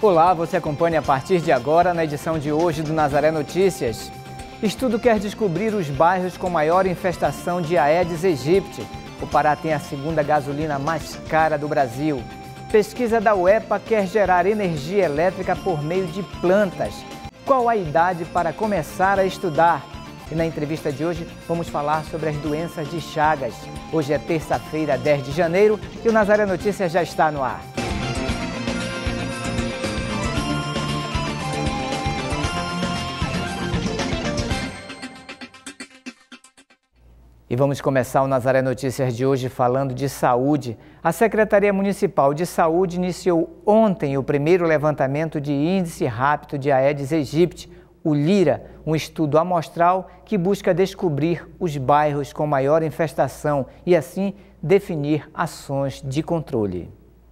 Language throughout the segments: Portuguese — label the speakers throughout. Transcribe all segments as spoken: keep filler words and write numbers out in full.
Speaker 1: Olá, você acompanha a partir de agora na edição de hoje do Nazaré Notícias. Estudo quer descobrir os bairros com maior infestação de Aedes aegypti. O Pará tem a segunda gasolina mais cara do Brasil. Pesquisa da U E P A quer gerar energia elétrica por meio de plantas. Qual a idade para começar a estudar? E na entrevista de hoje vamos falar sobre as doenças de Chagas. Hoje é terça-feira, dez de janeiro, e o Nazaré Notícias já está no ar. E vamos começar o Nazaré Notícias de hoje falando de saúde. A Secretaria Municipal de Saúde iniciou ontem o primeiro levantamento de índice rápido de Aedes aegypti, o LIRA, um estudo amostral que busca descobrir os bairros com maior infestação e, assim, definir ações de controle.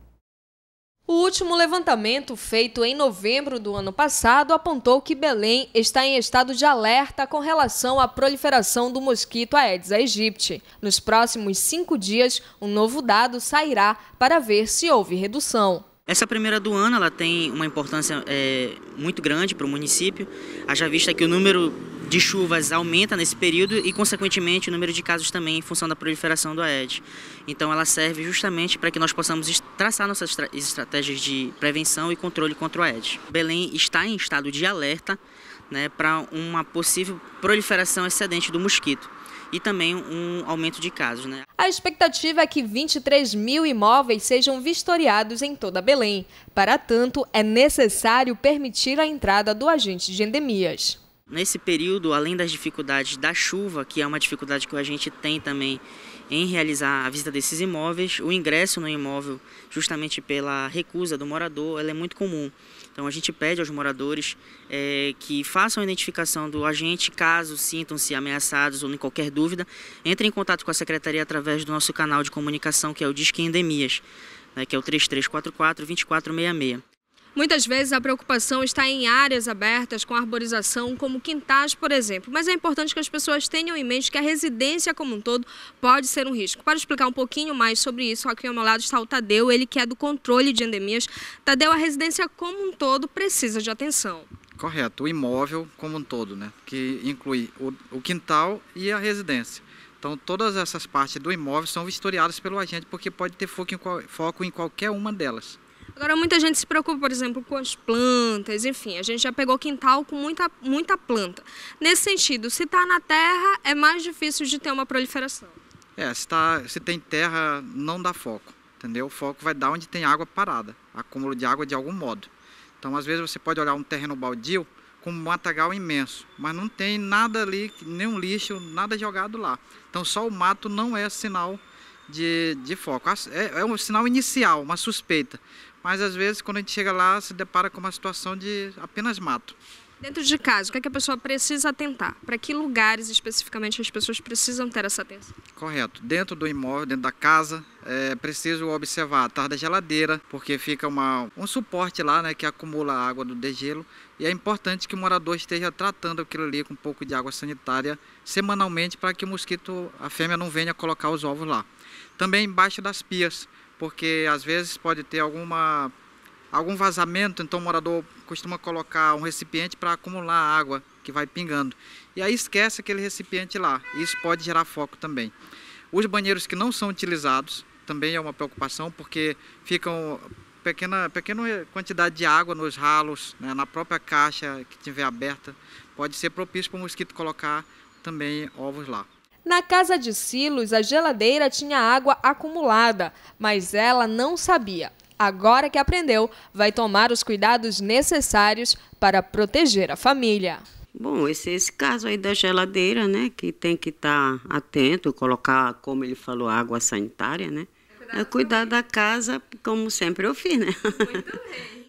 Speaker 2: O último levantamento, feito em novembro do ano passado, apontou que Belém está em estado de alerta com relação à proliferação do mosquito Aedes aegypti. Nos próximos cinco dias, um novo dado sairá para ver se houve redução.
Speaker 3: Essa primeira do ano ela tem uma importância é, muito grande para o município, haja vista que o número de chuvas aumenta nesse período e, consequentemente, o número de casos também em função da proliferação do Aedes. Então, ela serve justamente para que nós possamos traçar nossas estra estratégias de prevenção e controle contra o Aedes. Belém está em estado de alerta, né, para uma possível proliferação excedente do mosquito e também um aumento de casos, né?
Speaker 2: A expectativa é que vinte e três mil imóveis sejam vistoriados em toda Belém. Para tanto, é necessário permitir a entrada do agente de endemias.
Speaker 3: Nesse período, além das dificuldades da chuva, que é uma dificuldade que a gente tem também em realizar a visita desses imóveis, o ingresso no imóvel, justamente pela recusa do morador, ela é muito comum. Então a gente pede aos moradores é, que façam a identificação do agente, caso sintam-se ameaçados ou em qualquer dúvida, entrem em contato com a Secretaria através do nosso canal de comunicação, que é o Disque Endemias, né, que é o três três quatro quatro, dois quatro seis seis.
Speaker 2: Muitas vezes a preocupação está em áreas abertas com arborização, como quintais, por exemplo. Mas é importante que as pessoas tenham em mente que a residência como um todo pode ser um risco. Para explicar um pouquinho mais sobre isso, aqui ao meu lado está o Tadeu, ele que é do controle de endemias. Tadeu, a residência como um todo precisa de atenção.
Speaker 4: Correto, o imóvel como um todo, né? Que inclui o, o quintal e a residência. Então, todas essas partes do imóvel são vistoriadas pelo agente, porque pode ter foco em, qual, foco em qualquer uma delas.
Speaker 2: Agora, muita gente se preocupa, por exemplo, com as plantas, enfim, a gente já pegou quintal com muita, muita planta. Nesse sentido, se está na terra, é mais difícil de ter uma proliferação.
Speaker 4: É, se, tá, se tem terra, não dá foco, entendeu? O foco vai dar onde tem água parada, acúmulo de água de algum modo. Então, às vezes, você pode olhar um terreno baldio com um matagal imenso, mas não tem nada ali, nenhum lixo, nada jogado lá. Então, só o mato não é sinal de, de foco. É, é um sinal inicial, uma suspeita. Mas, às vezes, quando a gente chega lá, se depara com uma situação de apenas mato.
Speaker 2: Dentro de casa, o que, é que a pessoa precisa atentar? Para que lugares, especificamente, as pessoas precisam ter essa atenção?
Speaker 4: Correto. Dentro do imóvel, dentro da casa, é preciso observar atrás da geladeira, porque fica uma, um suporte lá, né, que acumula a água do degelo. E é importante que o morador esteja tratando aquilo ali com um pouco de água sanitária semanalmente, para que o mosquito, a fêmea, não venha colocar os ovos lá. Também embaixo das pias, porque às vezes pode ter alguma, algum vazamento, então o morador costuma colocar um recipiente para acumular água que vai pingando. E aí esquece aquele recipiente lá, isso pode gerar foco também. Os banheiros que não são utilizados também é uma preocupação, porque ficam pequena, pequena quantidade de água nos ralos, né, na própria caixa que estiver aberta, pode ser propício para o mosquito colocar também ovos lá.
Speaker 2: Na casa de Silos, a geladeira tinha água acumulada, mas ela não sabia. Agora que aprendeu, vai tomar os cuidados necessários para proteger a família.
Speaker 5: Bom, esse, esse caso aí da geladeira, né, que tem que estar atento, colocar, como ele falou, água sanitária, né? É cuidar da casa, como sempre eu fiz, né?
Speaker 2: Muito bem.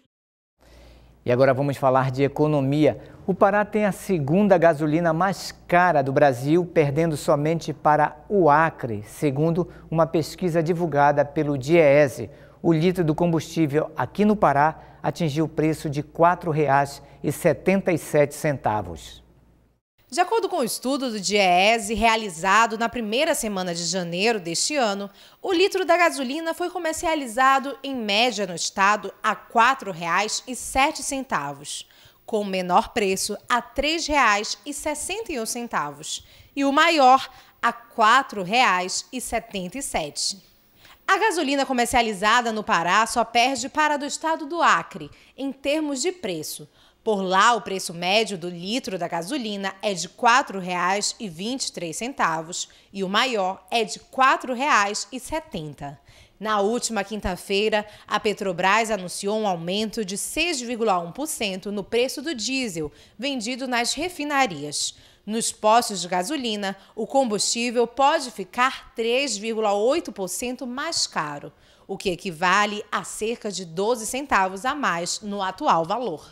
Speaker 1: E agora vamos falar de economia. O Pará tem a segunda gasolina mais cara do Brasil, perdendo somente para o Acre, segundo uma pesquisa divulgada pelo DIEESE. O litro do combustível aqui no Pará atingiu o preço de quatro reais e setenta e sete centavos.
Speaker 6: De acordo com o estudo do DIEESE realizado na primeira semana de janeiro deste ano, o litro da gasolina foi comercializado em média no estado a quatro reais e sete centavos, com o menor preço a três reais e sessenta e um centavos e o maior a quatro reais e setenta e sete centavos. A gasolina comercializada no Pará só perde para a do estado do Acre, em termos de preço. Por lá, o preço médio do litro da gasolina é de quatro reais e vinte e três centavos e o maior é de quatro reais e setenta centavos. Na última quinta-feira, a Petrobras anunciou um aumento de seis vírgula um por cento no preço do diesel vendido nas refinarias. Nos postos de gasolina, o combustível pode ficar três vírgula oito por cento mais caro, o que equivale a cerca de doze centavos a mais no atual valor.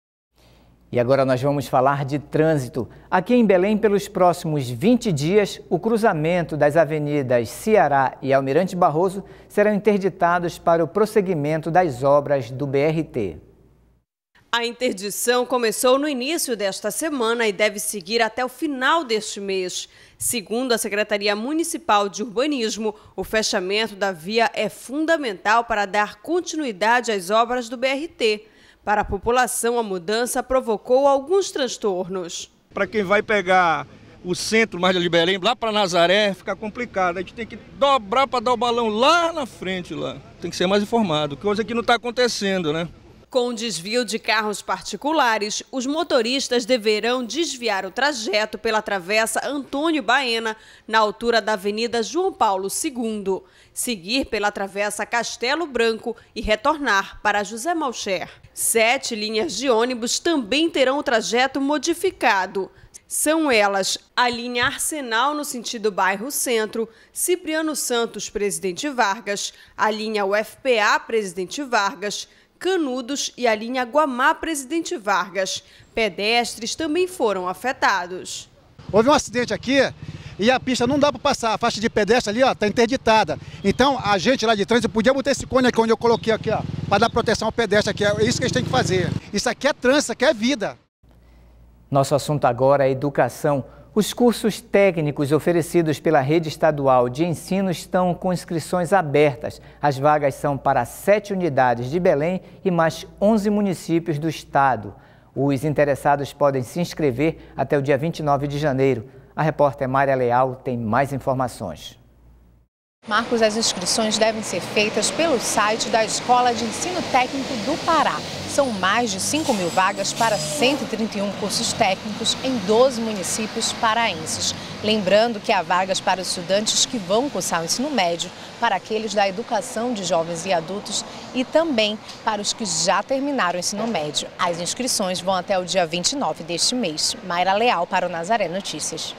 Speaker 1: E agora nós vamos falar de trânsito. Aqui em Belém, pelos próximos vinte dias, o cruzamento das avenidas Ceará e Almirante Barroso serão interditados para o prosseguimento das obras do B R T.
Speaker 7: A interdição começou no início desta semana e deve seguir até o final deste mês. Segundo a Secretaria Municipal de Urbanismo, o fechamento da via é fundamental para dar continuidade às obras do B R T. Para a população, a mudança provocou alguns transtornos.
Speaker 8: Para quem vai pegar o centro mais de Belém, lá para Nazaré, fica complicado. A gente tem que dobrar para dar o balão lá na frente. Lá. Tem que ser mais informado, coisa que não está acontecendo, né?
Speaker 7: Com o desvio de carros particulares, os motoristas deverão desviar o trajeto pela travessa Antônio Baena, na altura da Avenida João Paulo segundo, seguir pela travessa Castelo Branco e retornar para José Malcher. Sete linhas de ônibus também terão o trajeto modificado. São elas a linha Arsenal no sentido bairro Centro, Cipriano Santos Presidente Vargas, a linha U F P A Presidente Vargas, Canudos e a linha Guamá Presidente Vargas. Pedestres também foram afetados.
Speaker 9: Houve um acidente aqui e a pista não dá para passar, a faixa de pedestre ali está interditada. Então a gente lá de trânsito podia botar esse cone aqui onde eu coloquei aqui, para dar proteção ao pedestre aqui. É isso que a gente tem que fazer. Isso aqui é trânsito, isso aqui é vida.
Speaker 1: Nosso assunto agora é educação. Os cursos técnicos oferecidos pela rede estadual de ensino estão com inscrições abertas. As vagas são para sete unidades de Belém e mais onze municípios do estado. Os interessados podem se inscrever até o dia vinte e nove de janeiro. A repórter Mária Leal tem mais informações.
Speaker 6: Marcos, as inscrições devem ser feitas pelo site da Escola de Ensino Técnico do Pará. São mais de cinco mil vagas para cento e trinta e um cursos técnicos em doze municípios paraenses. Lembrando que há vagas para os estudantes que vão cursar o ensino médio, para aqueles da educação de jovens e adultos e também para os que já terminaram o ensino médio. As inscrições vão até o dia vinte e nove deste mês. Mayra Leal para o Nazaré Notícias.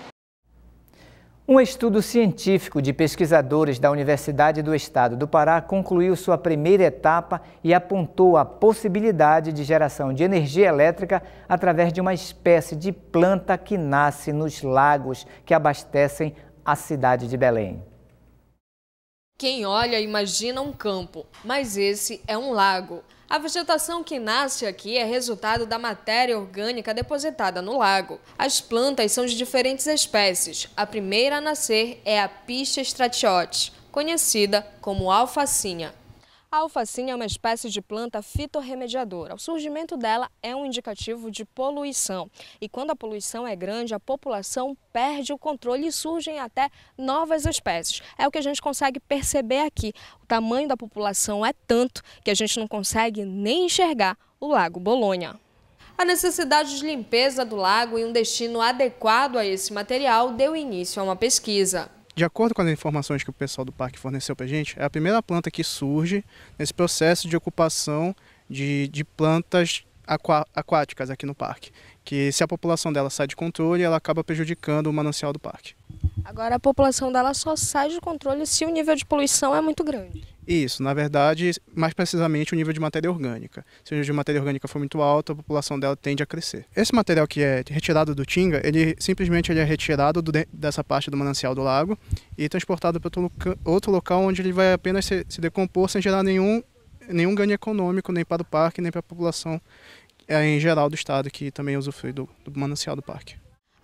Speaker 1: Um estudo científico de pesquisadores da Universidade do Estado do Pará concluiu sua primeira etapa e apontou a possibilidade de geração de energia elétrica através de uma espécie de planta que nasce nos lagos que abastecem a cidade de Belém.
Speaker 2: Quem olha imagina um campo, mas esse é um lago. A vegetação que nasce aqui é resultado da matéria orgânica depositada no lago. As plantas são de diferentes espécies. A primeira a nascer é a Pichia stratiote, conhecida como alfacinha. A alfacinha é uma espécie de planta fitorremediadora. O surgimento dela é um indicativo de poluição. E quando a poluição é grande, a população perde o controle e surgem até novas espécies. É o que a gente consegue perceber aqui. O tamanho da população é tanto que a gente não consegue nem enxergar o Lago Bolonha. A necessidade de limpeza do lago e um destino adequado a esse material deu início a uma pesquisa.
Speaker 10: De acordo com as informações que o pessoal do parque forneceu para a gente, é a primeira planta que surge nesse processo de ocupação de, de plantas aqua, aquáticas aqui no parque. Que se a população dela sai de controle, ela acaba prejudicando o manancial do parque.
Speaker 2: Agora a população dela só sai de controle se o nível de poluição é muito grande.
Speaker 10: Isso, na verdade, mais precisamente o nível de matéria orgânica. Se o nível de matéria orgânica for muito alto, a população dela tende a crescer. Esse material que é retirado do Tinga, ele simplesmente ele é retirado do, dessa parte do manancial do lago e transportado para outro, outro local onde ele vai apenas se, se decompor sem gerar nenhum, nenhum ganho econômico, nem para o parque, nem para a população é, em geral do estado, que também usufrui do, do manancial do parque.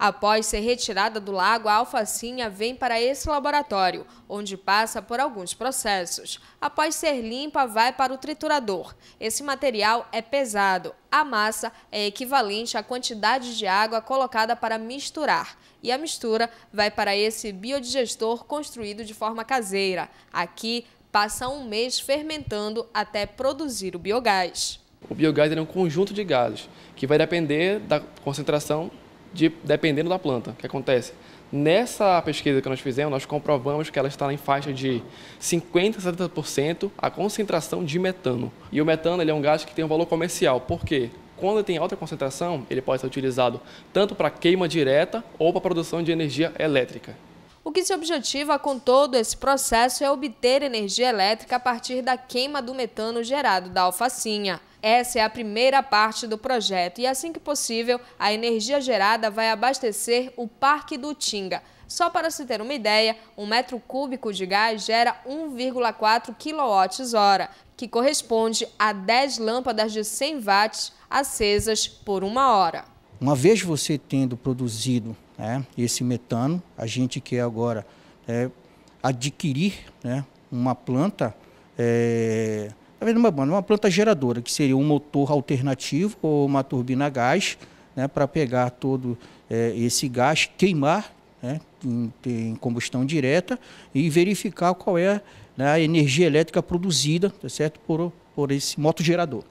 Speaker 2: Após ser retirada do lago, a alfacinha vem para esse laboratório, onde passa por alguns processos. Após ser limpa, vai para o triturador. Esse material é pesado. A massa é equivalente à quantidade de água colocada para misturar. E a mistura vai para esse biodigestor construído de forma caseira. Aqui, passa um mês fermentando até produzir o biogás.
Speaker 11: O biogás é um conjunto de gases que vai depender da concentração de, dependendo da planta. O que acontece? Nessa pesquisa que nós fizemos, nós comprovamos que ela está em faixa de cinquenta a setenta por cento a concentração de metano. E o metano ele é um gás que tem um valor comercial. Por quê? Quando ele tem alta concentração, ele pode ser utilizado tanto para queima direta ou para produção de energia elétrica.
Speaker 2: O que se objetiva com todo esse processo é obter energia elétrica a partir da queima do metano gerado da alfacinha. Essa é a primeira parte do projeto e, assim que possível, a energia gerada vai abastecer o Parque do Tinga. Só para se ter uma ideia, um metro cúbico de gás gera um vírgula quatro quilowatt-hora, que corresponde a dez lâmpadas de cem watts acesas por uma hora.
Speaker 12: Uma vez você tendo produzido né, esse metano, a gente quer agora é, adquirir né, uma planta, é, uma, uma planta geradora, que seria um motor alternativo ou uma turbina a gás, né, para pegar todo é, esse gás, queimar né, em, em combustão direta e verificar qual é né, a energia elétrica produzida tá certo, por, por esse motogerador.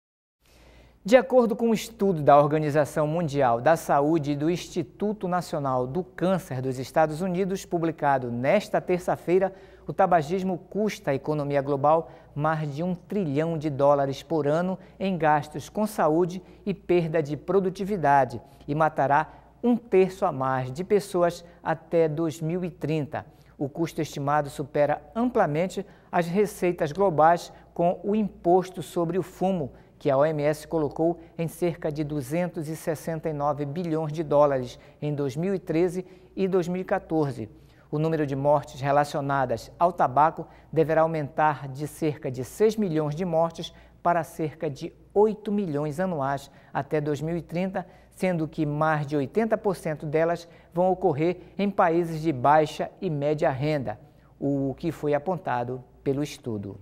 Speaker 1: De acordo com um estudo da Organização Mundial da Saúde e do Instituto Nacional do Câncer dos Estados Unidos, publicado nesta terça-feira, o tabagismo custa à economia global mais de um trilhão de dólares por ano em gastos com saúde e perda de produtividade e matará um terço a mais de pessoas até dois mil e trinta. O custo estimado supera amplamente as receitas globais com o imposto sobre o fumo, que a O M S colocou em cerca de duzentos e sessenta e nove bilhões de dólares em dois mil e treze e dois mil e quatorze. O número de mortes relacionadas ao tabaco deverá aumentar de cerca de seis milhões de mortes para cerca de oito milhões anuais até dois mil e trinta, sendo que mais de oitenta por cento delas vão ocorrer em países de baixa e média renda, o que foi apontado pelo estudo.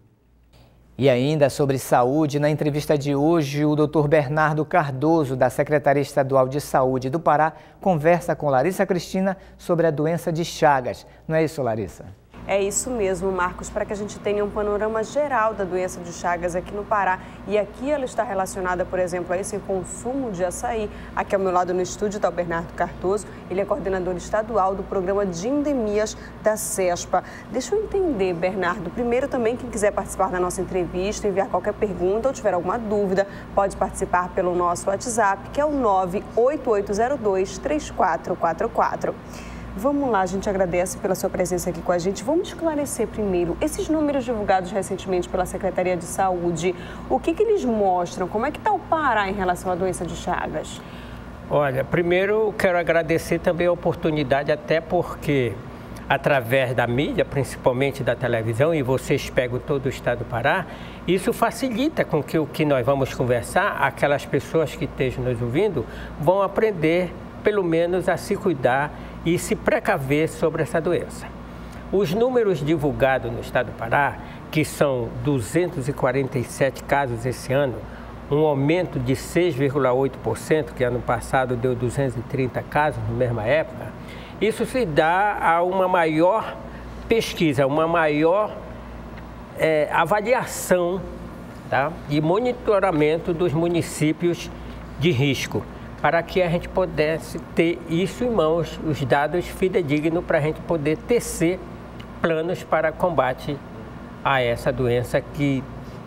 Speaker 1: E ainda sobre saúde, na entrevista de hoje, o doutor Bernardo Cardoso, da Secretaria Estadual de Saúde do Pará, conversa com Larissa Cristina sobre a doença de Chagas. Não é isso, Larissa?
Speaker 13: É isso mesmo, Marcos, para que a gente tenha um panorama geral da doença de Chagas aqui no Pará. E aqui ela está relacionada, por exemplo, a esse consumo de açaí. Aqui ao meu lado no estúdio está o Bernardo Cardoso, ele é coordenador estadual do programa de endemias da CESPA. Deixa eu entender, Bernardo, primeiro também quem quiser participar da nossa entrevista, enviar qualquer pergunta ou tiver alguma dúvida, pode participar pelo nosso WhatsApp, que é o nove oito oito zero dois, três quatro quatro quatro. Vamos lá, a gente agradece pela sua presença aqui com a gente. Vamos esclarecer primeiro esses números divulgados recentemente pela Secretaria de Saúde. O que, que eles mostram? Como é que está o Pará em relação à doença de Chagas?
Speaker 14: Olha, primeiro quero agradecer também a oportunidade, até porque através da mídia, principalmente da televisão, e vocês pegam todo o estado do Pará, isso facilita com que o que nós vamos conversar, aquelas pessoas que estejam nos ouvindo, vão aprender pelo menos a se cuidar e se precaver sobre essa doença. Os números divulgados no estado do Pará, que são duzentos e quarenta e sete casos esse ano, um aumento de seis vírgula oito por cento, que ano passado deu duzentos e trinta casos na mesma época, isso se dá a uma maior pesquisa, uma maior é, avaliação tá, e monitoramento dos municípios de risco, para que a gente pudesse ter isso em mãos, os dados fidedignos, para a gente poder tecer planos para combate a essa doença que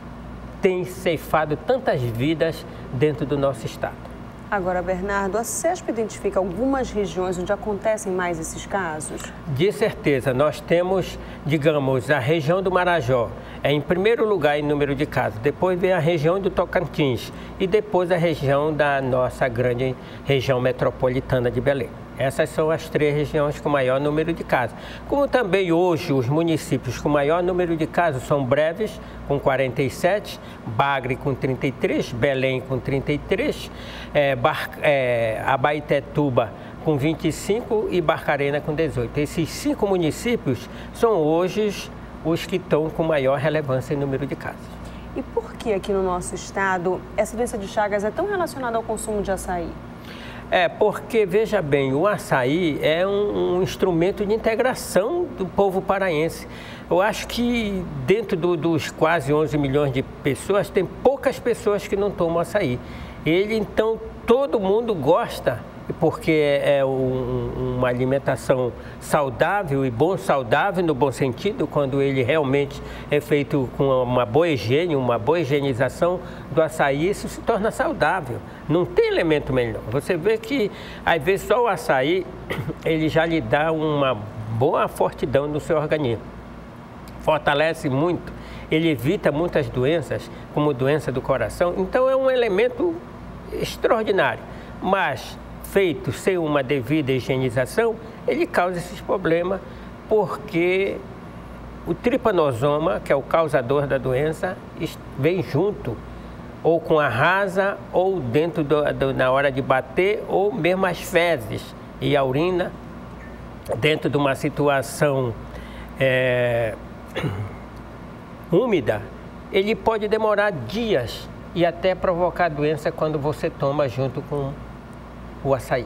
Speaker 14: tem ceifado tantas vidas dentro do nosso estado.
Speaker 13: Agora, Bernardo, a CESP identifica algumas regiões onde acontecem mais esses casos?
Speaker 14: De certeza, nós temos, digamos, a região do Marajó, é em primeiro lugar em número de casos, depois vem a região do Tocantins e depois a região da nossa grande região metropolitana de Belém. Essas são as três regiões com maior número de casos. Como também hoje os municípios com maior número de casos são Breves, com quarenta e sete, Bagre com trinta e três, Belém com trinta e três, é, Bar, é, Abaetetuba com vinte e cinco e Barcarena com dezoito. Esses cinco municípios são hoje os que estão com maior relevância em número de casos.
Speaker 13: E por que aqui no nosso estado essa doença de Chagas é tão relacionada ao consumo de açaí?
Speaker 14: É, porque, veja bem, o açaí é um, um instrumento de integração do povo paraense. Eu acho que dentro do, dos quase onze milhões de pessoas, tem poucas pessoas que não tomam açaí. Ele, então, todo mundo gosta, porque é um, uma alimentação saudável e bom, saudável no bom sentido, quando ele realmente é feito com uma boa higiene, uma boa higienização do açaí, isso se torna saudável. Não tem elemento melhor. Você vê que, às vezes, só o açaí, ele já lhe dá uma boa fortidão no seu organismo. Fortalece muito, ele evita muitas doenças, como doença do coração. Então, é um elemento extraordinário. Mas feito sem uma devida higienização, ele causa esses problemas, porque o tripanosoma, que é o causador da doença, vem junto, ou com a rasa, ou dentro do, do, na hora de bater, ou mesmo as fezes e a urina, dentro de uma situação é, úmida, ele pode demorar dias e até provocar doença quando você toma junto com o açaí.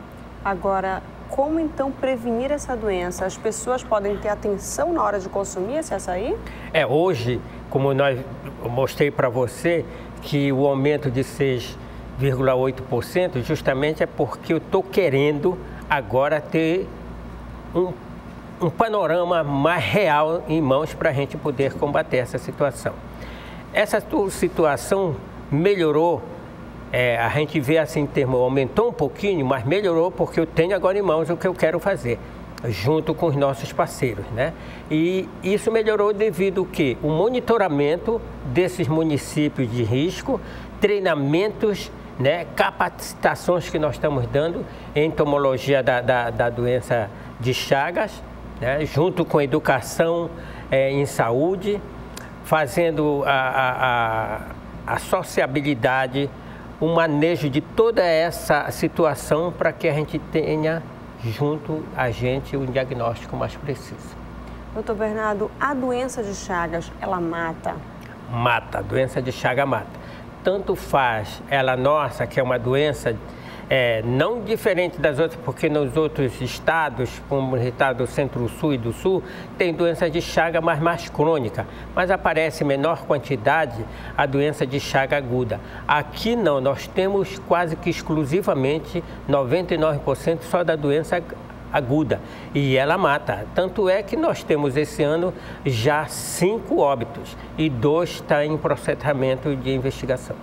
Speaker 13: Agora, como então prevenir essa doença? As pessoas podem ter atenção na hora de consumir esse açaí?
Speaker 14: É, hoje, como nós eu mostrei para você, que o aumento de seis vírgula oito por cento justamente é porque eu estou querendo agora ter um, um panorama mais real em mãos para a gente poder combater essa situação. Essa situação melhorou. É, a gente vê assim, termo, aumentou um pouquinho, mas melhorou porque eu tenho agora em mãos o que eu quero fazer, junto com os nossos parceiros, né? E isso melhorou devido ao quê? O monitoramento desses municípios de risco, treinamentos, né? Capacitações que nós estamos dando em entomologia da, da, da doença de Chagas, né? Junto com educação é, em saúde, fazendo a, a, a, a sociabilidade, o manejo de toda essa situação para que a gente tenha junto a gente o diagnóstico mais preciso.
Speaker 13: Doutor Bernardo, a doença de Chagas, ela mata?
Speaker 14: Mata, a doença de Chagas mata. Tanto faz ela nossa, que é uma doença é, não diferente das outras, porque nos outros estados, como o estado do Centro-Sul e do Sul, tem doença de Chagas, mas mais crônica, mas aparece em menor quantidade a doença de Chagas aguda. Aqui não, nós temos quase que exclusivamente noventa e nove por cento só da doença aguda, e ela mata. Tanto é que nós temos esse ano já cinco óbitos e dois estão em processamento de investigação.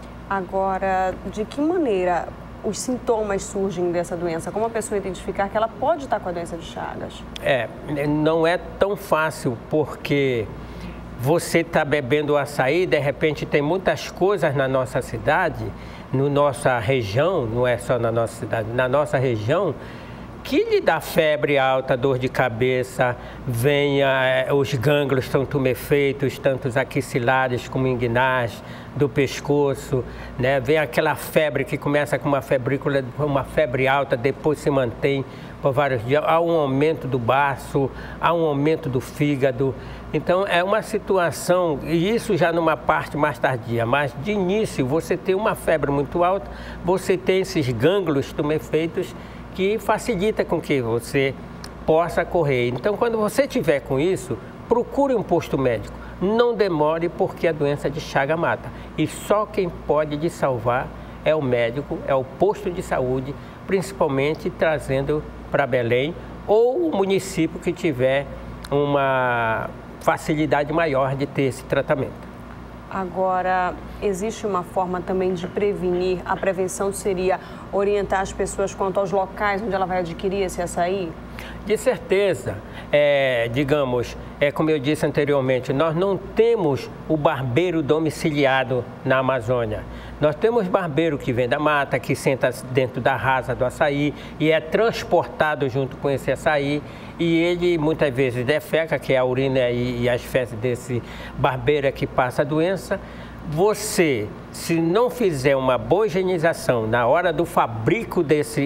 Speaker 13: Agora, de que maneira os sintomas surgem dessa doença? Como a pessoa identificar que ela pode estar com a doença de Chagas?
Speaker 14: É, não é tão fácil, porque você está bebendo açaí, de repente tem muitas coisas na nossa cidade, na nossa região, não é só na nossa cidade, na nossa região, que lhe dá febre alta, dor de cabeça, vem, eh, os gânglios estão tumefeitos, tanto os axilares como inguinais, do pescoço, né? Vem aquela febre que começa com uma febrícula, uma febre alta, depois se mantém por vários dias, há um aumento do baço, há um aumento do fígado. Então é uma situação, e isso já numa parte mais tardia, mas de início você tem uma febre muito alta, você tem esses gânglios tumefeitos, que facilita com que você possa correr. Então, quando você tiver com isso, procure um posto médico. Não demore, porque a doença de Chagas mata. E só quem pode te salvar é o médico, é o posto de saúde, principalmente trazendo para Belém ou o município que tiver uma facilidade maior de ter esse tratamento.
Speaker 13: Agora, existe uma forma também de prevenir? A prevenção seria orientar as pessoas quanto aos locais onde ela vai adquirir esse açaí?
Speaker 14: De certeza. É, digamos, é como eu disse anteriormente, nós não temos o barbeiro domiciliado na Amazônia. Nós temos barbeiro que vem da mata, que senta dentro da rasa do açaí e é transportado junto com esse açaí. E ele muitas vezes defeca, que é a urina e, e as fezes desse barbeiro que passa a doença. Você, se não fizer uma boa higienização na hora do fabrico desse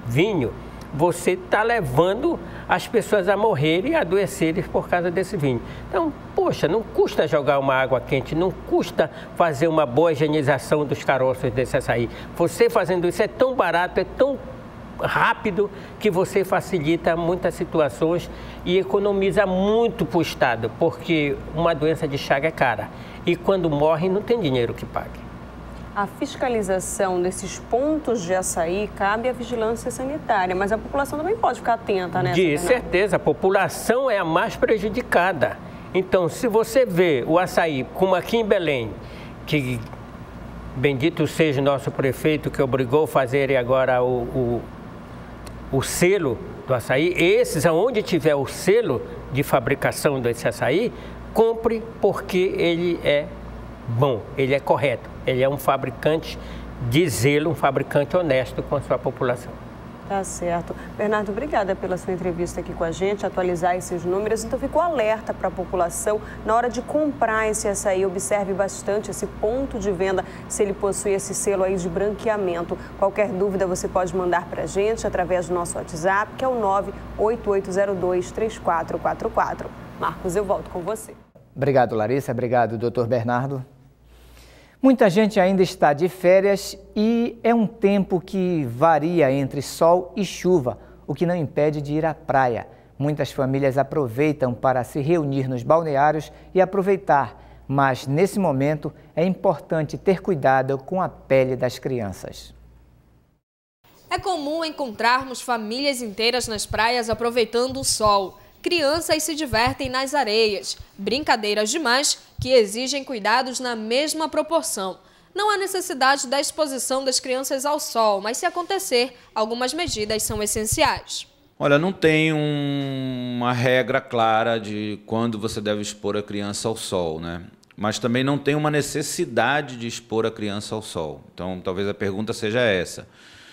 Speaker 14: vinho, você está levando as pessoas a morrerem e a adoecerem por causa desse vinho. Então, poxa, não custa jogar uma água quente, não custa fazer uma boa higienização dos caroços desse açaí. Você fazendo isso é tão barato, é tão rápido, que você facilita muitas situações e economiza muito para o Estado, porque uma doença de Chagas é cara. E quando morre, não tem dinheiro que pague.
Speaker 13: A fiscalização desses pontos de açaí cabe à vigilância sanitária, mas a população também pode ficar atenta, né?
Speaker 14: De certeza, a população é a mais prejudicada. Então, se você vê o açaí, como aqui em Belém, que bendito seja o nosso prefeito que obrigou a fazer agora o, o, o selo do açaí, esses, aonde tiver o selo de fabricação desse açaí, compre porque ele é bom, ele é correto. Ele é um fabricante de zelo, um fabricante honesto com a sua população.
Speaker 13: Tá certo. Bernardo, obrigada pela sua entrevista aqui com a gente, atualizar esses números. Então, ficou alerta para a população. Na hora de comprar esse açaí, observe bastante esse ponto de venda, se ele possui esse selo aí de branqueamento. Qualquer dúvida, você pode mandar para a gente através do nosso WhatsApp, que é o nove oito oito zero dois, três quatro quatro quatro. Marcos, eu volto com você.
Speaker 1: Obrigado, Larissa. Obrigado, doutor Bernardo. Muita gente ainda está de férias e é um tempo que varia entre sol e chuva, o que não impede de ir à praia. Muitas famílias aproveitam para se reunir nos balneários e aproveitar, mas nesse momento é importante ter cuidado com a pele das crianças.
Speaker 2: É comum encontrarmos famílias inteiras nas praias aproveitando o sol. Crianças se divertem nas areias, brincadeiras demais que exigem cuidados na mesma proporção. Não há necessidade da exposição das crianças ao sol, mas se acontecer, algumas medidas são essenciais.
Speaker 15: Olha, não tem um, uma regra clara de quando você deve expor a criança ao sol, né? Mas também não tem uma necessidade de expor a criança ao sol. Então, talvez a pergunta seja essa.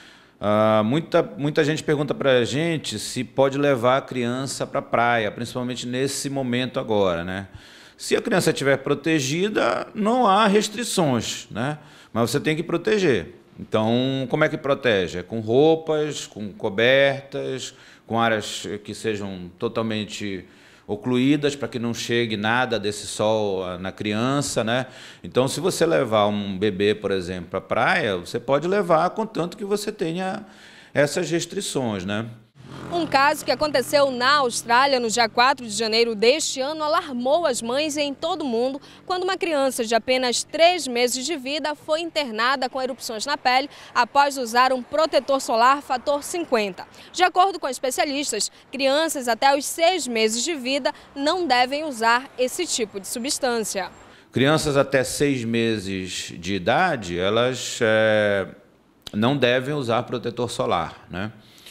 Speaker 15: Uh, muita, muita gente pergunta para a gente se pode levar a criança para a praia, principalmente nesse momento agora, né? Se a criança estiver protegida, não há restrições, né? Mas você tem que proteger. Então, como é que protege? É com roupas, com cobertas, com áreas que sejam totalmente ocluídas para que não chegue nada desse sol na criança, né? Então, se você levar um bebê, por exemplo, para a praia, você pode levar contanto que você tenha essas restrições, né?
Speaker 2: Um caso que aconteceu na Austrália no dia quatro de janeiro deste ano alarmou as mães em todo o mundo quando uma criança de apenas três meses de vida foi internada com erupções na pele após usar um protetor solar fator cinquenta. De acordo com especialistas, crianças até os seis meses de vida não devem usar esse tipo de substância.
Speaker 15: Crianças até seis meses de idade, elas é, não devem usar protetor solar, né?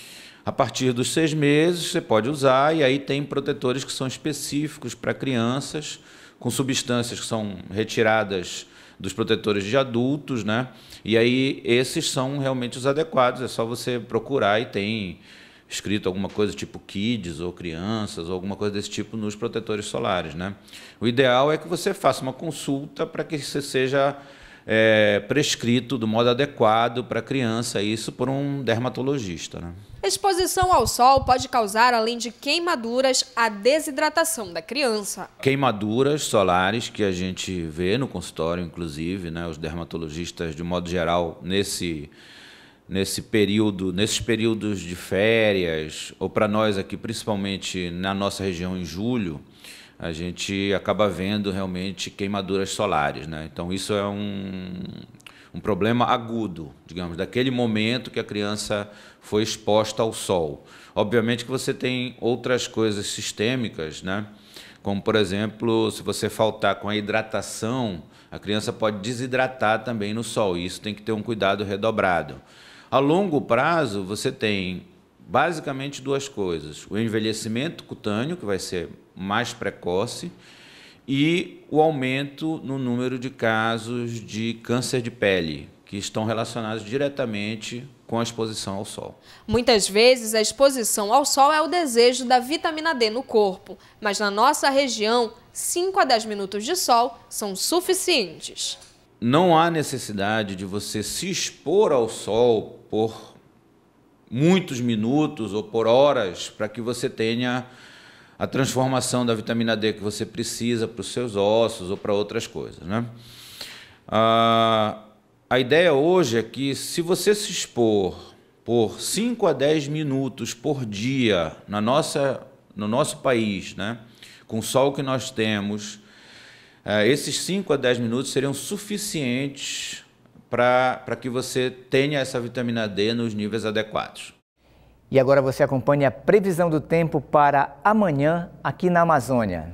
Speaker 15: A partir dos seis meses você pode usar, e aí tem protetores que são específicos para crianças, com substâncias que são retiradas dos protetores de adultos, né? E aí esses são realmente os adequados, é só você procurar e tem escrito alguma coisa tipo kids ou crianças ou alguma coisa desse tipo nos protetores solares, né? O ideal é que você faça uma consulta para que você seja É, prescrito do modo adequado para a criança, isso por um dermatologista, né?
Speaker 2: Exposição ao sol pode causar, além de queimaduras, a desidratação da criança.
Speaker 15: Queimaduras solares que a gente vê no consultório, inclusive, né? Os dermatologistas, de modo geral, nesse, nesse período, nesses períodos de férias, ou para nós aqui, principalmente na nossa região em julho, a gente acaba vendo realmente queimaduras solares, né? Então isso é um, um problema agudo, digamos, daquele momento que a criança foi exposta ao sol. Obviamente que você tem outras coisas sistêmicas, né? Como, por exemplo, se você faltar com a hidratação, a criança pode desidratar também no sol, e isso tem que ter um cuidado redobrado. A longo prazo, você tem basicamente duas coisas: o envelhecimento cutâneo, que vai ser mais precoce, e o aumento no número de casos de câncer de pele, que estão relacionados diretamente com a exposição ao sol.
Speaker 2: Muitas vezes a exposição ao sol é o desejo da vitamina D no corpo, mas na nossa região, cinco a dez minutos de sol são suficientes.
Speaker 15: Não há necessidade de você se expor ao sol por muitos minutos ou por horas para que você tenha a transformação da vitamina D que você precisa para os seus ossos ou para outras coisas, né? Ah, a ideia hoje é que, se você se expor por cinco a dez minutos por dia na nossa, no nosso país, né, com o sol que nós temos, eh, esses cinco a dez minutos seriam suficientes para que você tenha essa vitamina D nos níveis adequados.
Speaker 1: E agora você acompanha a previsão do tempo para amanhã aqui na Amazônia.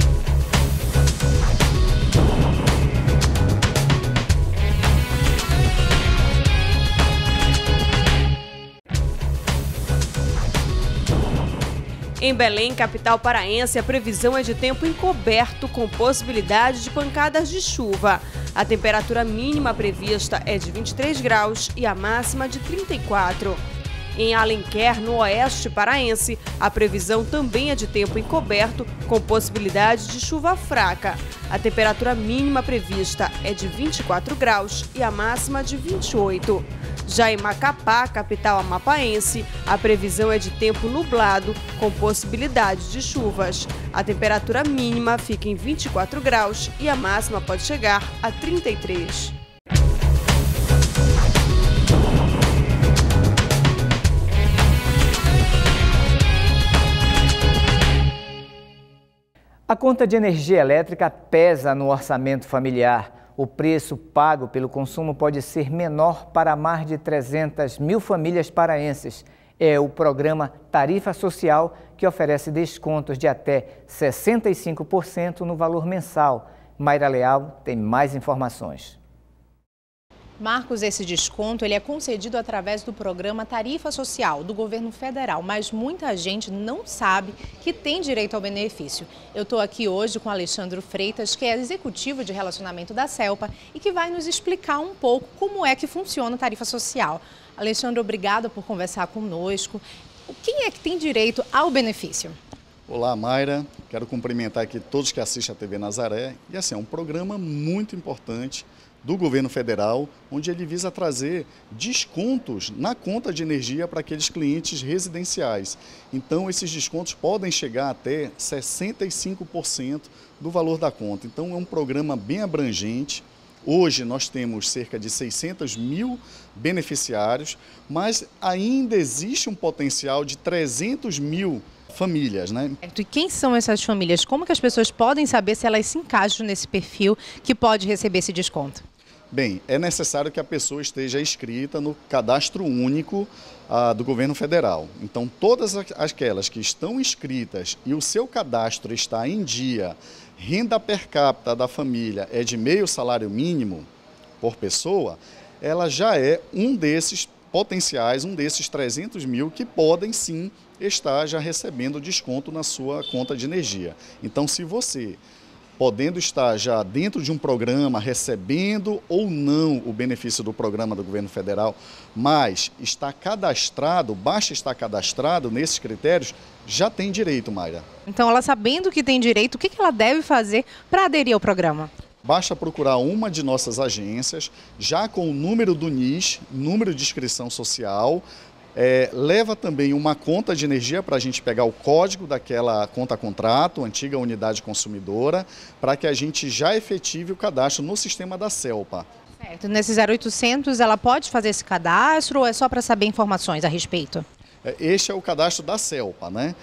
Speaker 7: Em Belém, capital paraense, a previsão é de tempo encoberto com possibilidade de pancadas de chuva. A temperatura mínima prevista é de vinte e três graus e a máxima de trinta e quatro. Em Alenquer, no oeste paraense, a previsão também é de tempo encoberto com possibilidade de chuva fraca. A temperatura mínima prevista é de vinte e quatro graus e a máxima de vinte e oito. Já em Macapá, capital amapaense, a previsão é de tempo nublado com possibilidade de chuvas. A temperatura mínima fica em vinte e quatro graus e a máxima pode chegar a trinta e três.
Speaker 1: A conta de energia elétrica pesa no orçamento familiar. O preço pago pelo consumo pode ser menor para mais de trezentas mil famílias paraenses. É o programa Tarifa Social, que oferece descontos de até sessenta e cinco por cento no valor mensal. Mayra Leal tem mais informações.
Speaker 6: Marcos, esse desconto ele é concedido através do programa Tarifa Social do governo federal, mas muita gente não sabe que tem direito ao benefício. Eu estou aqui hoje com Alexandre Freitas, que é executivo de relacionamento da CELPA e que vai nos explicar um pouco como é que funciona a Tarifa Social. Alexandre, obrigada por conversar conosco. Quem é que tem direito ao benefício?
Speaker 16: Olá, Mayra. Quero cumprimentar aqui todos que assistem a T V Nazaré. E assim, é um programa muito importante do governo federal, onde ele visa trazer descontos na conta de energia para aqueles clientes residenciais. Então, esses descontos podem chegar até sessenta e cinco por cento do valor da conta. Então, é um programa bem abrangente. Hoje, nós temos cerca de seiscentos mil beneficiários, mas ainda existe um potencial de trezentos mil famílias, né?
Speaker 6: E quem são essas famílias? Como que as pessoas podem saber se elas se encaixam nesse perfil que pode receber esse desconto?
Speaker 16: Bem, é necessário que a pessoa esteja inscrita no cadastro único ah, do governo federal. Então, todas aquelas que estão inscritas e o seu cadastro está em dia, renda per capita da família é de meio salário mínimo por pessoa, ela já é um desses potenciais, um desses trezentos mil que podem sim estar já recebendo desconto na sua conta de energia. Então, se você, podendo estar já dentro de um programa, recebendo ou não o benefício do programa do governo federal, mas está cadastrado, basta estar cadastrado nesses critérios, já tem direito, Mayra.
Speaker 6: Então, ela sabendo que tem direito, o que ela deve fazer para aderir ao programa?
Speaker 16: Basta procurar uma de nossas agências, já com o número do N I S, número de inscrição social. É, leva também uma conta de energia para a gente pegar o código daquela conta-contrato, antiga unidade consumidora, para que a gente já efetive o cadastro no sistema da CELPA.
Speaker 6: Certo. Nesse zero oitocentos, ela pode fazer esse cadastro ou é só para saber informações a respeito?
Speaker 16: Este é o cadastro da CELPA, né?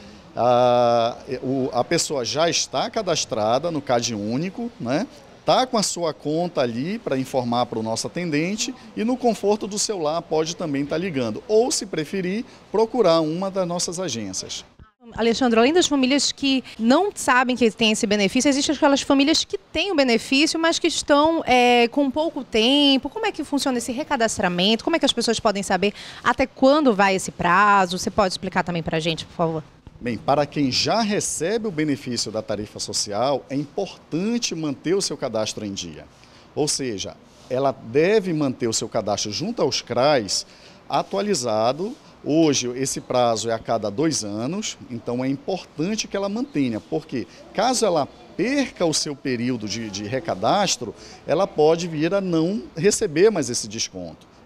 Speaker 16: A, o, a pessoa já está cadastrada no CAD único, né? Está com a sua conta ali para informar para o nosso atendente e no conforto do celular pode também estar ligando. Ou, se preferir, procurar uma das nossas agências.
Speaker 6: Alexandre, além das famílias que não sabem que tem esse benefício, existem aquelas famílias que têm o benefício, mas que estão é, com pouco tempo. Como é que funciona esse recadastramento? Como é que as pessoas podem saber até quando vai esse prazo? Você pode explicar também para a gente, por favor?
Speaker 16: Bem, para quem já recebe o benefício da tarifa social, é importante manter o seu cadastro em dia. Ou seja, ela deve manter o seu cadastro junto aos C R A S atualizado. Hoje, esse prazo é a cada dois anos, então é importante que ela mantenha, porque caso ela perca o seu período de, de recadastro, ela pode vir a não receber mais esse desconto.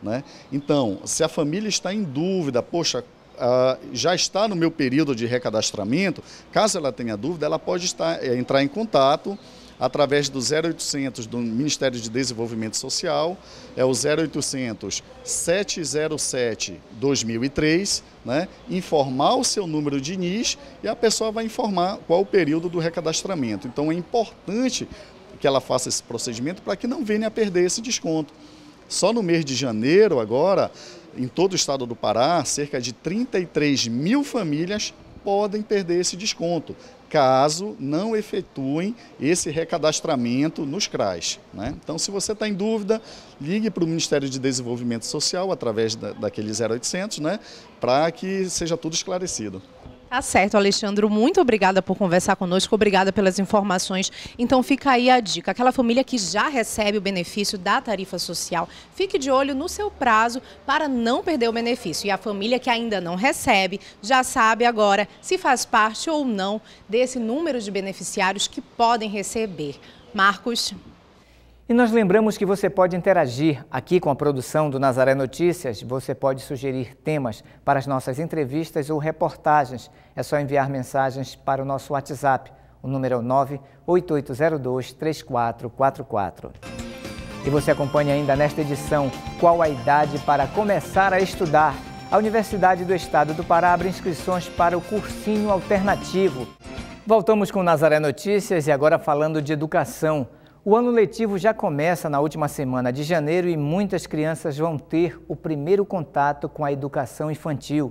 Speaker 16: né? Então, se a família está em dúvida, poxa, Uh, já está no meu período de recadastramento, caso ela tenha dúvida, ela pode estar, é, entrar em contato através do zero oitocentos do Ministério de Desenvolvimento Social, é o zero oitocentos, sete zero sete, dois mil e três, né? Informar o seu número de N I S e a pessoa vai informar qual o período do recadastramento. Então é importante que ela faça esse procedimento para que não venha a perder esse desconto. Só no mês de janeiro agora, em todo o estado do Pará, cerca de trinta e três mil famílias podem perder esse desconto, caso não efetuem esse recadastramento nos C R A S, né? Então, se você está em dúvida, ligue para o Ministério de Desenvolvimento Social, através da, daquele zero oitocentos, né, para que seja tudo esclarecido.
Speaker 6: Tá certo, Alexandre, muito obrigada por conversar conosco, obrigada pelas informações. Então fica aí a dica, aquela família que já recebe o benefício da tarifa social, fique de olho no seu prazo para não perder o benefício. E a família que ainda não recebe, já sabe agora se faz parte ou não desse número de beneficiários que podem receber. Marcos.
Speaker 1: E nós lembramos que você pode interagir aqui com a produção do Nazaré Notícias. Você pode sugerir temas para as nossas entrevistas ou reportagens. É só enviar mensagens para o nosso WhatsApp. O número é o nove oito oito zero dois, três quatro quatro quatro. E você acompanha ainda nesta edição qual a idade para começar a estudar. A Universidade do Estado do Pará abre inscrições para o cursinho alternativo. Voltamos com o Nazaré Notícias e agora falando de educação. O ano letivo já começa na última semana de janeiro e muitas crianças vão ter o primeiro contato com a educação infantil.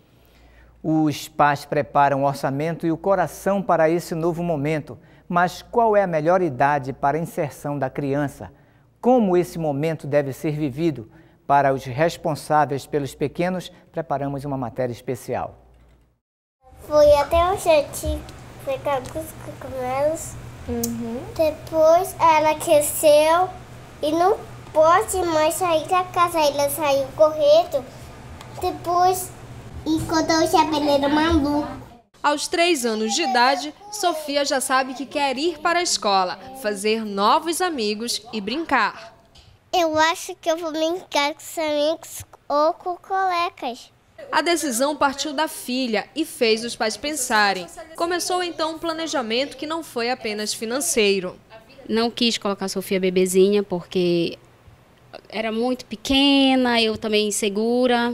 Speaker 1: Os pais preparam o orçamento e o coração para esse novo momento. Mas qual é a melhor idade para a inserção da criança? Como esse momento deve ser vivido? Para os responsáveis pelos pequenos, preparamos uma matéria especial.
Speaker 17: Fui até o jardim pegar os cogumelos. Uhum. Depois ela cresceu e não pode mais sair da casa. Ela saiu correndo. Depois encontrou o chapeleiro maluco.
Speaker 2: Aos três anos de idade, Sofia já sabe que quer ir para a escola, fazer novos amigos e brincar.
Speaker 17: Eu acho que eu vou brincar com os amigos ou com colegas.
Speaker 2: A decisão partiu da filha e fez os pais pensarem. Começou então um planejamento que não foi apenas financeiro.
Speaker 18: Não quis colocar a Sofia bebezinha porque era muito pequena, eu também insegura.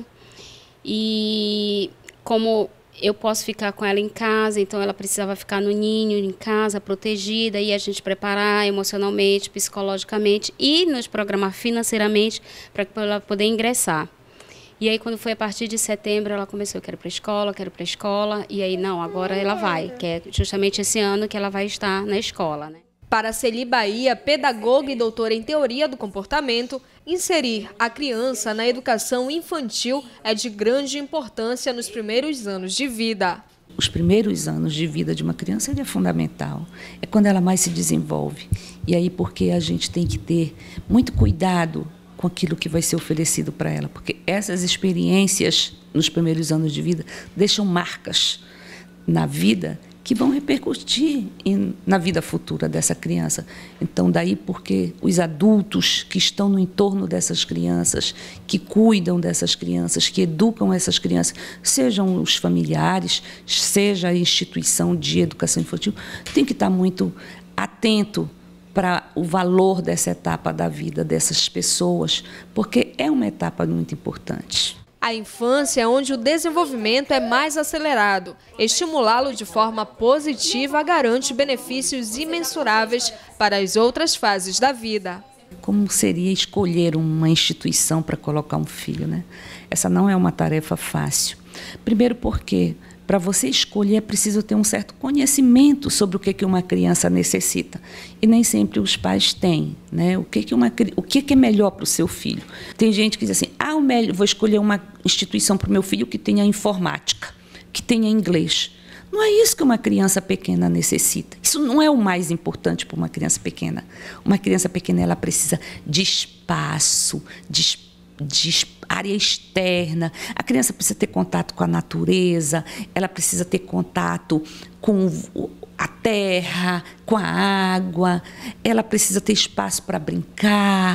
Speaker 18: E como eu posso ficar com ela em casa, então ela precisava ficar no ninho, em casa, protegida, e a gente preparar emocionalmente, psicologicamente e nos programar financeiramente para ela poder ingressar. E aí, quando foi a partir de setembro, ela começou, eu quero ir para a escola, quero ir para a escola. E aí, não, agora ela vai, que é justamente esse ano que ela vai estar na escola, né?
Speaker 2: Para Celi Bahia, pedagoga e doutora em teoria do comportamento, inserir a criança na educação infantil é de grande importância nos primeiros anos de vida.
Speaker 19: Os primeiros anos de vida de uma criança é fundamental, é quando ela mais se desenvolve. E aí, porque a gente tem que ter muito cuidado com aquilo que vai ser oferecido para ela, porque essas experiências nos primeiros anos de vida deixam marcas na vida que vão repercutir em, na vida futura dessa criança. Então, daí porque os adultos que estão no entorno dessas crianças, que cuidam dessas crianças, que educam essas crianças, sejam os familiares, seja a instituição de educação infantil, tem que estar muito atento para o valor dessa etapa da vida dessas pessoas, porque é uma etapa muito importante.
Speaker 2: A infância é onde o desenvolvimento é mais acelerado. Estimulá-lo de forma positiva garante benefícios imensuráveis para as outras fases da vida.
Speaker 19: Como seria escolher uma instituição para colocar um filho, né? Essa não é uma tarefa fácil. Primeiro porque, para você escolher, é preciso ter um certo conhecimento sobre o que, que uma criança necessita. E nem sempre os pais têm, né? O que, que, uma, o que, que é melhor para o seu filho. Tem gente que diz assim, ah, eu vou escolher uma instituição para o meu filho que tenha informática, que tenha inglês. Não é isso que uma criança pequena necessita. Isso não é o mais importante para uma criança pequena. Uma criança pequena, ela precisa de espaço, de espaço, de área externa, a criança precisa ter contato com a natureza, ela precisa ter contato com a terra, com a água, ela precisa ter espaço para brincar,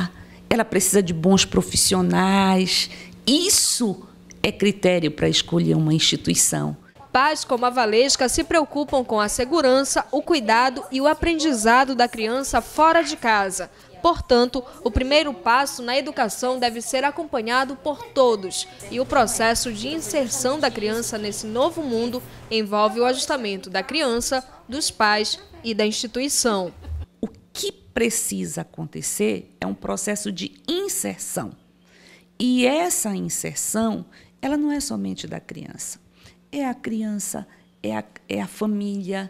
Speaker 19: ela precisa de bons profissionais. Isso é critério para escolher uma instituição.
Speaker 2: Pais como a Valesca se preocupam com a segurança, o cuidado e o aprendizado da criança fora de casa. Portanto, o primeiro passo na educação deve ser acompanhado por todos. E o processo de inserção da criança nesse novo mundo envolve o ajustamento da criança, dos pais e da instituição.
Speaker 19: O que precisa acontecer é um processo de inserção. E essa inserção, ela não é somente da criança. É a criança, é a, é a família,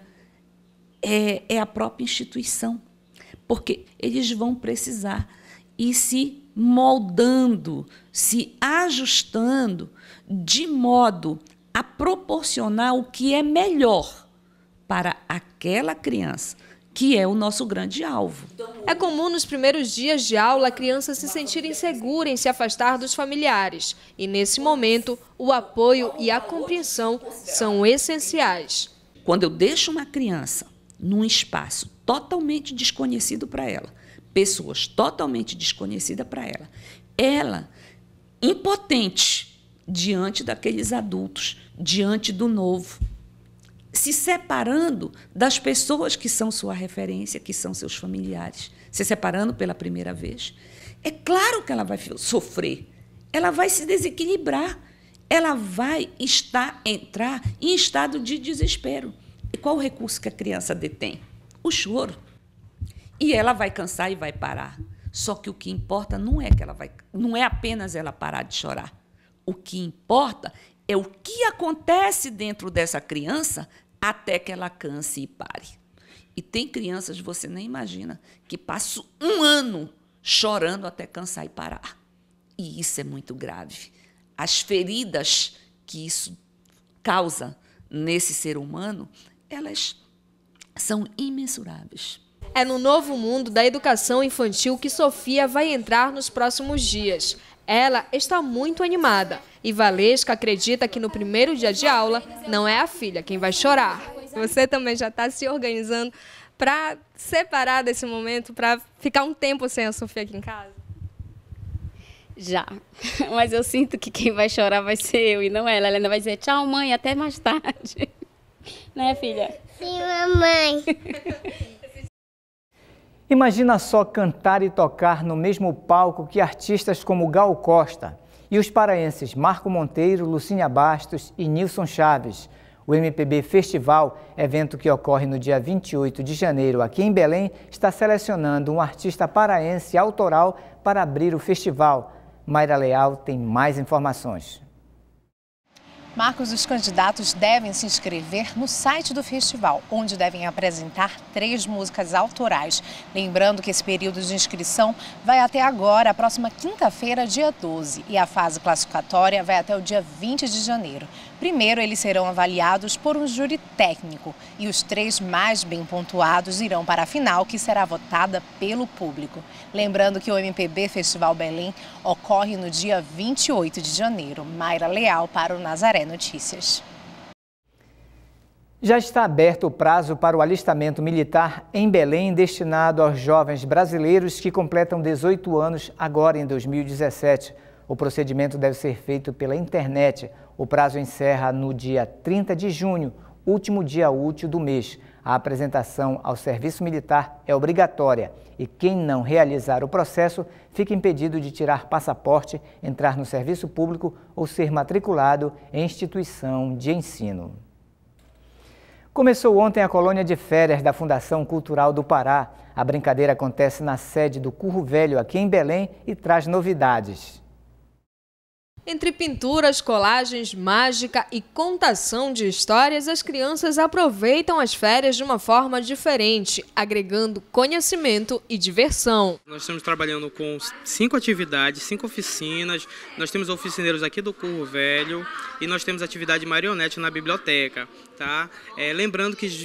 Speaker 19: é, é a própria instituição. Porque eles vão precisar ir se moldando, se ajustando de modo a proporcionar o que é melhor para aquela criança, que é o nosso grande alvo.
Speaker 2: É comum nos primeiros dias de aula a criança se sentir insegura em se afastar dos familiares. E nesse momento, o apoio e a compreensão são essenciais.
Speaker 19: Quando eu deixo uma criança num espaço totalmente desconhecido para ela, pessoas totalmente desconhecidas para ela, ela, impotente diante daqueles adultos, diante do novo, se separando das pessoas que são sua referência, que são seus familiares, se separando pela primeira vez, é claro que ela vai sofrer, ela vai se desequilibrar, ela vai estar, entrar em estado de desespero. E qual o recurso que a criança detém? O choro. E ela vai cansar e vai parar. Só que o que importa não é que ela vai, não é apenas ela parar de chorar. O que importa é o que acontece dentro dessa criança até que ela canse e pare. E tem crianças, você nem imagina, que passam um ano chorando até cansar e parar. E isso é muito grave. As feridas que isso causa nesse ser humano, elas são imensuráveis.
Speaker 2: É no novo mundo da educação infantil que Sofia vai entrar nos próximos dias. Ela está muito animada e Valesca acredita que no primeiro dia de aula não é a filha quem vai chorar. Você também já está se organizando para separar desse momento, para ficar um tempo sem a Sofia aqui em casa?
Speaker 18: Já, mas eu sinto que quem vai chorar vai ser eu e não ela. Ela ainda vai dizer tchau, mãe, até mais tarde. Né, filha?
Speaker 17: Sim, mamãe.
Speaker 1: Imagina só cantar e tocar no mesmo palco que artistas como Gal Costa e os paraenses Marco Monteiro, Lucinha Bastos e Nilson Chaves. O M P B Festival, evento que ocorre no dia vinte e oito de janeiro aqui em Belém, está selecionando um artista paraense autoral para abrir o festival. Mayra Leal tem mais informações.
Speaker 6: Marcos, os candidatos devem se inscrever no site do festival, onde devem apresentar três músicas autorais. Lembrando que esse período de inscrição vai até agora, a próxima quinta-feira, dia doze, e a fase classificatória vai até o dia vinte de janeiro. Primeiro, eles serão avaliados por um júri técnico e os três mais bem pontuados irão para a final, que será votada pelo público. Lembrando que o M P B Festival Belém ocorre no dia vinte e oito de janeiro. Mayra Leal para o Nazaré Notícias.
Speaker 1: Já está aberto o prazo para o alistamento militar em Belém, destinado aos jovens brasileiros que completam dezoito anos agora em dois mil e dezessete. O procedimento deve ser feito pela internet. O prazo encerra no dia trinta de junho, último dia útil do mês. A apresentação ao serviço militar é obrigatória e quem não realizar o processo fica impedido de tirar passaporte, entrar no serviço público ou ser matriculado em instituição de ensino. Começou ontem a colônia de férias da Fundação Cultural do Pará. A brincadeira acontece na sede do Curro Velho aqui em Belém e traz novidades.
Speaker 2: Entre pinturas, colagens, mágica e contação de histórias, as crianças aproveitam as férias de uma forma diferente, agregando conhecimento e diversão.
Speaker 20: Nós estamos trabalhando com cinco atividades, cinco oficinas. Nós temos oficineiros aqui do Curro Velho e nós temos atividade marionete na biblioteca. Tá? É, lembrando que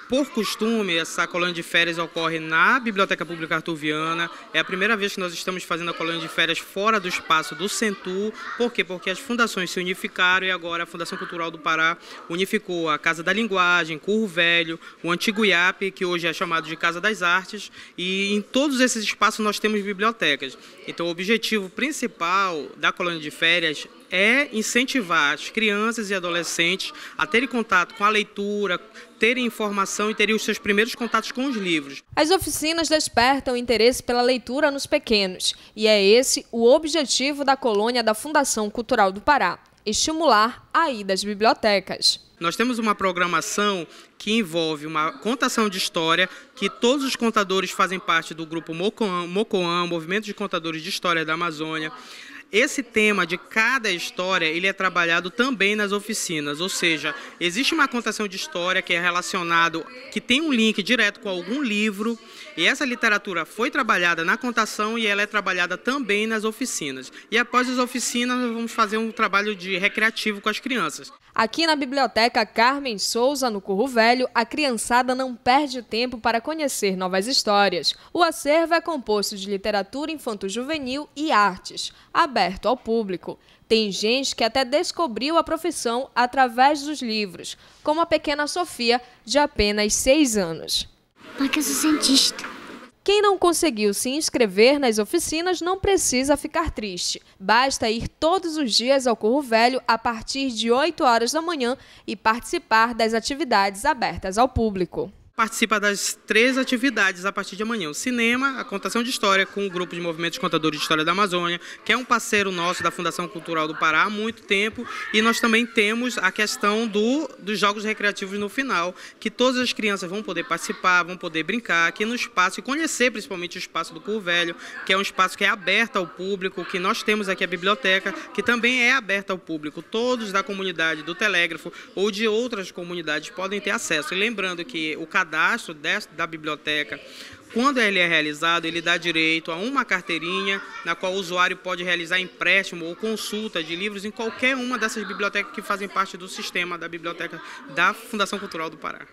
Speaker 20: Por costume, essa colônia de férias ocorre na Biblioteca Pública Arthur Viana. É a primeira vez que nós estamos fazendo a colônia de férias fora do espaço do Centur. Por quê? Porque as fundações se unificaram e agora a Fundação Cultural do Pará unificou a Casa da Linguagem, Curro Velho, o antigo I A P, que hoje é chamado de Casa das Artes, e em todos esses espaços nós temos bibliotecas. Então o objetivo principal da colônia de férias é incentivar as crianças e adolescentes a terem contato com a leitura, terem informação e terem os seus primeiros contatos com os livros.
Speaker 2: As oficinas despertam interesse pela leitura nos pequenos, e é esse o objetivo da colônia da Fundação Cultural do Pará: estimular a ida às bibliotecas.
Speaker 20: Nós temos uma programação que envolve uma contação de história, que todos os contadores fazem parte do grupo Mocoam, Mocoam, Movimento de Contadores de História da Amazônia. Esse tema de cada história, ele é trabalhado também nas oficinas, ou seja, existe uma contação de história que é relacionado, que tem um link direto com algum livro, e essa literatura foi trabalhada na contação e ela é trabalhada também nas oficinas. E após as oficinas, nós vamos fazer um trabalho de recreativo com as crianças.
Speaker 2: Aqui na Biblioteca Carmen Souza, no Curro Velho, a criançada não perde tempo para conhecer novas histórias. O acervo é composto de literatura infanto-juvenil e artes, aberto ao público. Tem gente que até descobriu a profissão através dos livros, como a pequena Sofia, de apenas seis anos.
Speaker 17: Porque eu sou cientista.
Speaker 2: Quem não conseguiu se inscrever nas oficinas não precisa ficar triste. Basta ir todos os dias ao Curro Velho a partir de oito horas da manhã e participar das atividades abertas ao público.
Speaker 20: Participa das três atividades a partir de amanhã: o cinema, a contação de história com o grupo de movimentos contadores de história da Amazônia, que é um parceiro nosso da Fundação Cultural do Pará há muito tempo, e nós também temos a questão do, dos jogos recreativos no final, que todas as crianças vão poder participar, vão poder brincar aqui no espaço e conhecer principalmente o espaço do Curro Velho, que é um espaço que é aberto ao público, que nós temos aqui a biblioteca, que também é aberta ao público. Todos da comunidade do Telégrafo ou de outras comunidades podem ter acesso. E lembrando que o cadastro da biblioteca, quando ele é realizado, ele dá direito a uma carteirinha na qual o usuário pode realizar empréstimo ou consulta de livros em qualquer uma dessas bibliotecas que fazem parte do sistema da biblioteca da Fundação Cultural do Pará.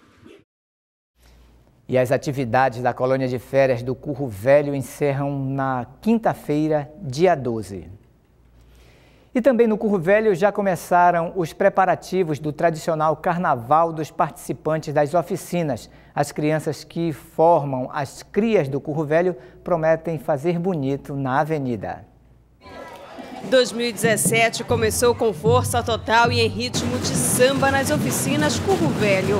Speaker 1: E as atividades da colônia de férias do Curro Velho encerram na quinta-feira, dia doze. E também no Curro Velho já começaram os preparativos do tradicional carnaval dos participantes das oficinas. As crianças que formam as crias do Curro Velho prometem fazer bonito na avenida.
Speaker 7: dois mil e dezessete começou com força total e em ritmo de samba nas oficinas Curro Velho.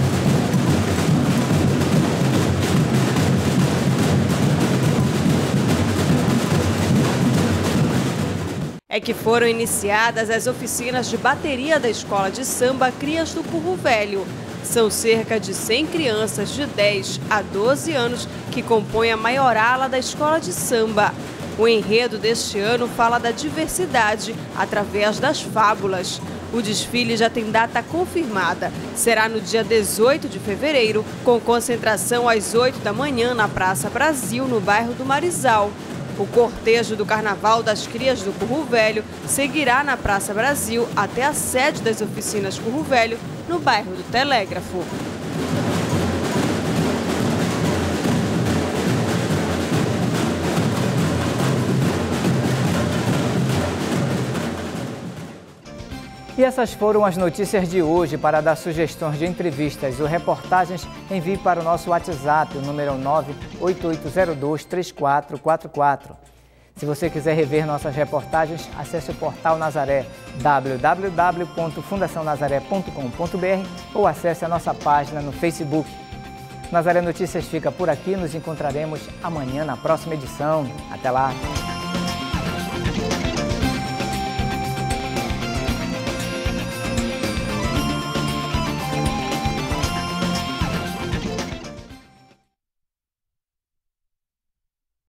Speaker 7: É que foram iniciadas as oficinas de bateria da Escola de Samba Crias do Curro Velho. São cerca de cem crianças de dez a doze anos que compõem a maior ala da Escola de Samba. O enredo deste ano fala da diversidade através das fábulas. O desfile já tem data confirmada. Será no dia dezoito de fevereiro, com concentração às oito da manhã na Praça Brasil, no bairro do Marizal. O cortejo do Carnaval das Crias do Curro Velho seguirá na Praça Brasil até a sede das oficinas Curro Velho, no bairro do Telégrafo.
Speaker 1: E essas foram as notícias de hoje. Para dar sugestões de entrevistas ou reportagens, envie para o nosso WhatsApp, o número nove oito oito zero dois três quatro quatro quatro. Se você quiser rever nossas reportagens, acesse o portal Nazaré, w w w ponto fundação nazaré ponto com ponto b r, ou acesse a nossa página no Facebook. Nazaré Notícias fica por aqui, nos encontraremos amanhã na próxima edição. Até lá!